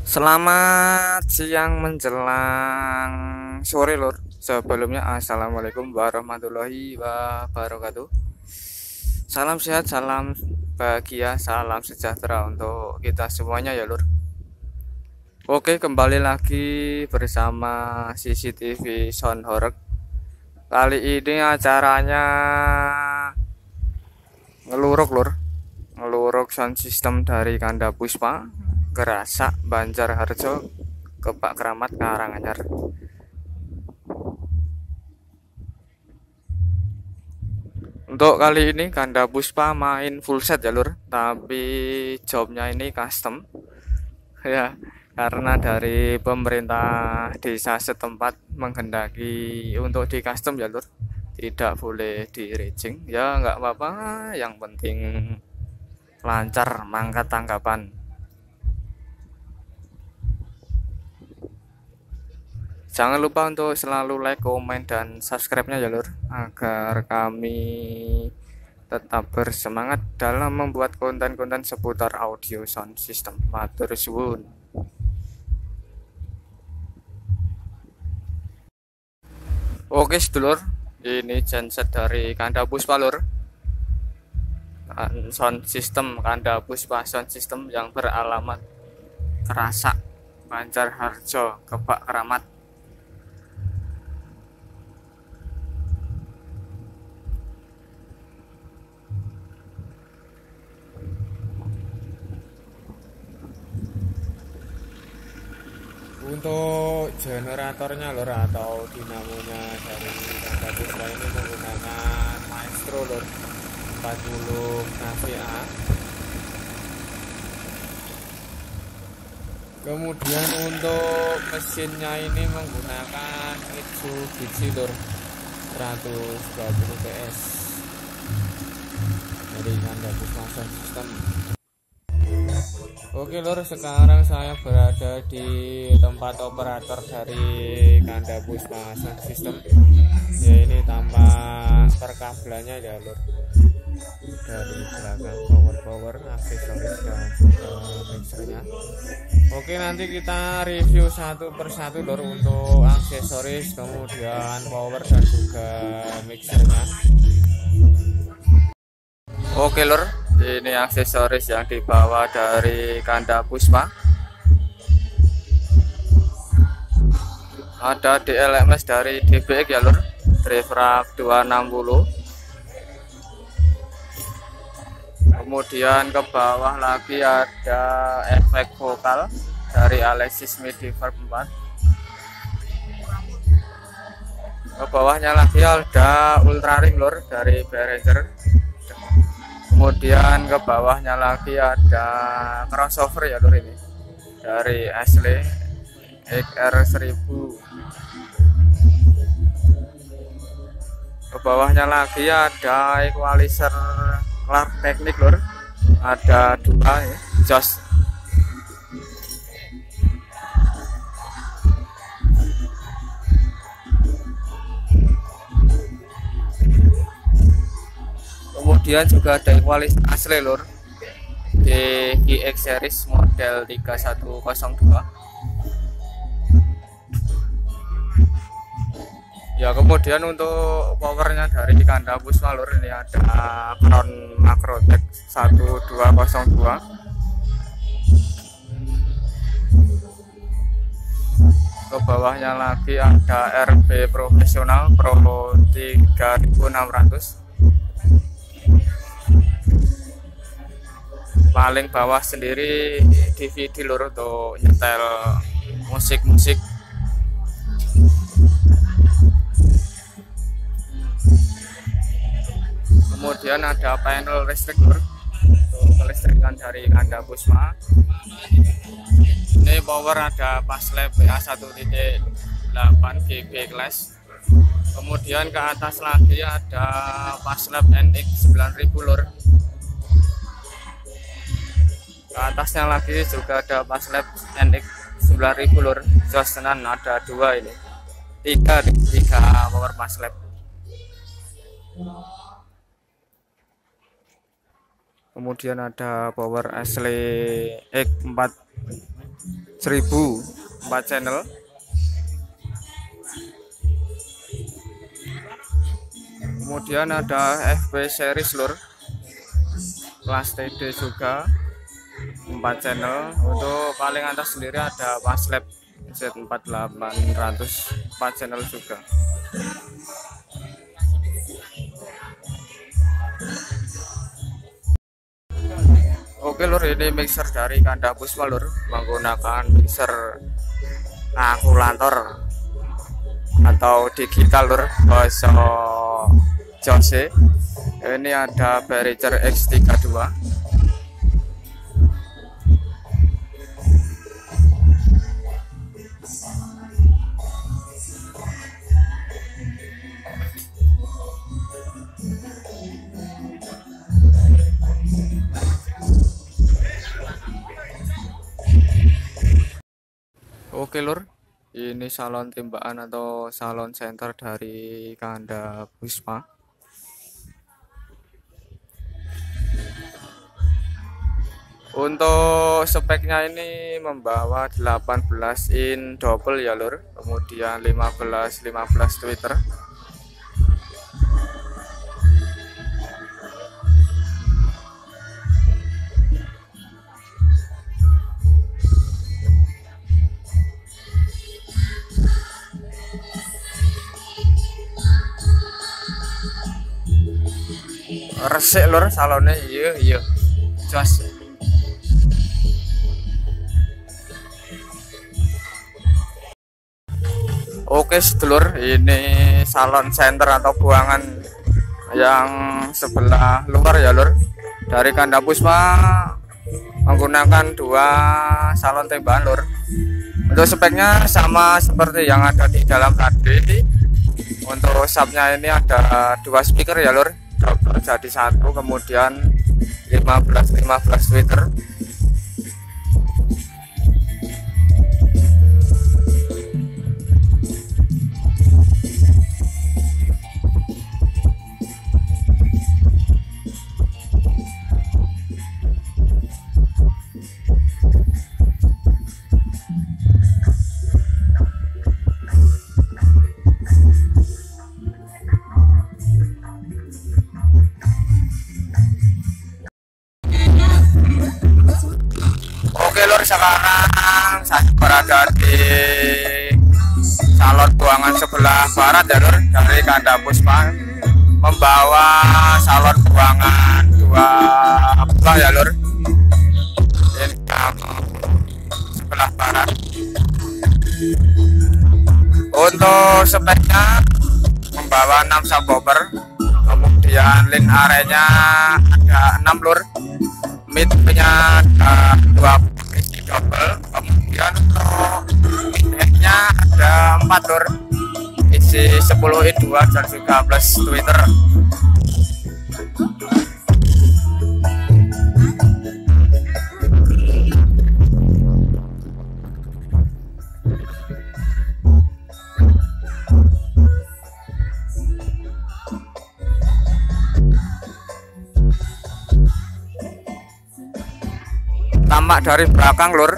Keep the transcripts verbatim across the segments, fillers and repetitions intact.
Selamat siang menjelang sore lur. Sebelumnya assalamualaikum warahmatullahi wabarakatuh. Salam sehat, salam bahagia, salam sejahtera untuk kita semuanya ya lur. Oke, kembali lagi bersama C C T V Sound Horeg. Kali ini acaranya ngeluruk lur, ngeluruk sound system dari Kanda Puspa, Gerasak, Banjarharjo, Kebak Keramat, Karanganyar. Untuk kali ini Kanda Puspa main full set ya lur, tapi jobnya ini custom ya, karena dari pemerintah desa setempat menghendaki untuk di custom ya lur, tidak boleh di rejing ya, nggak apa-apa, yang penting lancar mangkat tangkapan. Jangan lupa untuk selalu like, komen, dan subscribe-nya ya lur, agar kami tetap bersemangat dalam membuat konten-konten seputar audio sound system. Matur suwun. Oke sedulur, ini genset dari Kanda Puspa lur. Sound system Kanda Puspa sound system yang beralamat Gerasak, Banjarharjo, Kebak Keramat. Untuk generatornya lor atau dinamonya dari Kanda Puspa ini menggunakan Maestro lor empat puluh K V A. Kemudian untuk mesinnya ini menggunakan Mitsubishi lor seratus dua puluh P S dari Kanda Puspa Sound System. Oke lor, sekarang saya berada di tempat operator dari Kanda Puspa Sound System. Ya, ini tampak perkabelannya ya lor, dari belakang power-power, aksesoris dan juga mixernya. Oke, nanti kita review satu persatu lor untuk aksesoris, kemudian power dan juga mixernya. Oke lor, ini aksesoris yang dibawa dari Kanda Puspa. Ada D L M S dari D B X ya lor, Drive dua enam nol. Kemudian ke bawah lagi ada efek vokal dari Alexis MIDI Verb empat. Ke bawahnya lagi ada Ultraring lor dari Behringer. Kemudian ke bawahnya lagi ada crossover ya lur, ini dari Ashley X R seribu. Ke bawahnya lagi ada equalizer Clark Technic lur, ada dua ya, Joss. Kemudian juga ada equalizer asli lur di G X series model tiga satu nol dua. Ya, kemudian untuk powernya dari Kanda Puspa lur, ini ada Crown Macrotech satu dua nol dua. Ke bawahnya lagi ada R B Profesional Pro tiga ribu enam ratus. Paling bawah sendiri D V D lur untuk nyetel musik-musik. Kemudian ada panel listrik lur untuk kelistrikan dari Kanda Puspa. Ini power ada Paslab W A satu titik delapan G B class. Kemudian ke atas lagi ada Paslab N X sembilan ribu lur. Ke atasnya lagi juga ada Paslab N X sembilan ribu lur. Jos tenan, ada dua ini. Tiga, tiga power Paslab. Kemudian ada power Ashley X empat seribu empat channel. Kemudian ada F P series lur, kelas T D juga empat channel. Untuk paling atas sendiri ada Paslab Z empat delapan ratus empat channel juga. Oke lur, ini mixer dari Kanda Puspa lur, menggunakan mixer kalkulator atau digital lur, bahasa Jose. Ini ada Behringer X tiga puluh dua. Oke lur, ini salon tembakan atau salon center dari Kanda Puspa. Untuk speknya ini membawa delapan belas in double ya lur, kemudian lima belas lima belas tweeter. Resik lur salonnya, iya iya jos. Oke sedulur, ini salon center atau buangan yang sebelah luar ya lur, dari Kanda Puspa, menggunakan dua salon tembakan lur. Untuk speknya sama seperti yang ada di dalam tadi. Untuk subnya ini ada dua speaker ya lur, double jadi satu, kemudian lima belas lima belas tweeter. Oke lur, sekarang saya berada di salon buangan sebelah barat ya lur, dari Kanda Puspa, membawa salon buangan dua buah ya lur. Ini sebelah barat. Untuk speknya membawa enam subwoofer, kemudian link arenya ada enam lur, mid-nya ada dua isi double, kemudian untuk mid-nya ada empat lur, isi sepuluh in dua dan juga plus tweeter. Tamak dari belakang lur.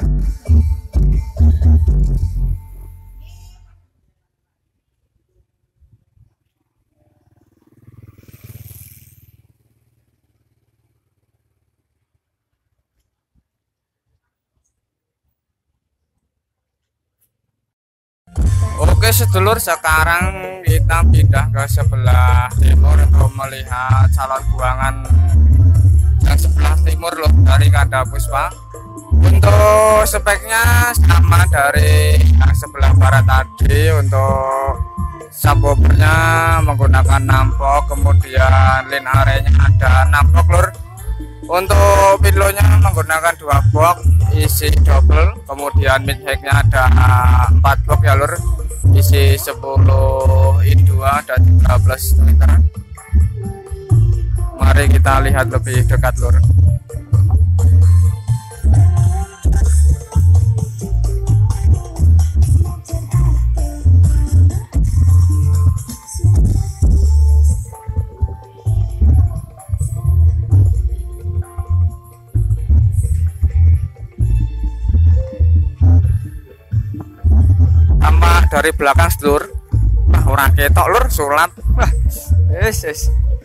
Oke sedulur, sekarang kita pindah ke sebelah timur untuk melihat salon buangan yang sebelah timur loh, dari Kanda Puspa. Untuk speknya sama dari yang sebelah barat tadi. Untuk subwoofernya menggunakan enam box, kemudian line arenya ada enam box lur. Untuk pillownya menggunakan dua box isi double, kemudian mid hacknya ada empat box ya lur, isi sepuluh in dua dan tiga belas liter. Mari kita lihat lebih dekat lur. dari belakang sedulur. Wah, ora ketok lur sulat. Wah, wis wis.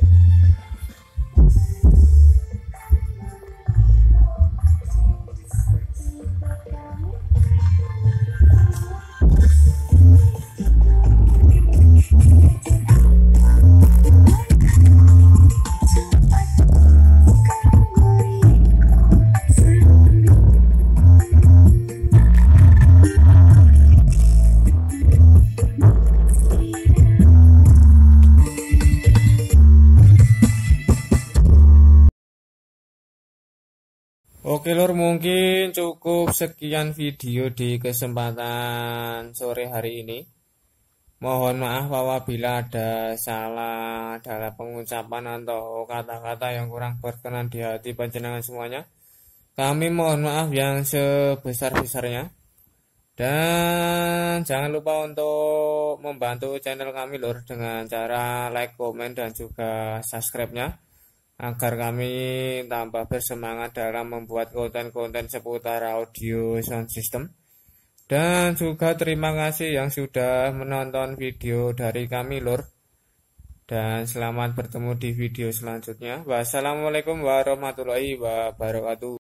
Oke lur, mungkin cukup sekian video di kesempatan sore hari ini. Mohon maaf apabila ada salah dalam pengucapan atau kata-kata yang kurang berkenan di hati panjenengan semuanya. Kami mohon maaf yang sebesar-besarnya. Dan jangan lupa untuk membantu channel kami lur dengan cara like, komen, dan juga subscribe-nya, agar kami tambah bersemangat dalam membuat konten-konten seputar audio sound system. Dan juga terima kasih yang sudah menonton video dari kami lur. Dan selamat bertemu di video selanjutnya. Wassalamualaikum warahmatullahi wabarakatuh.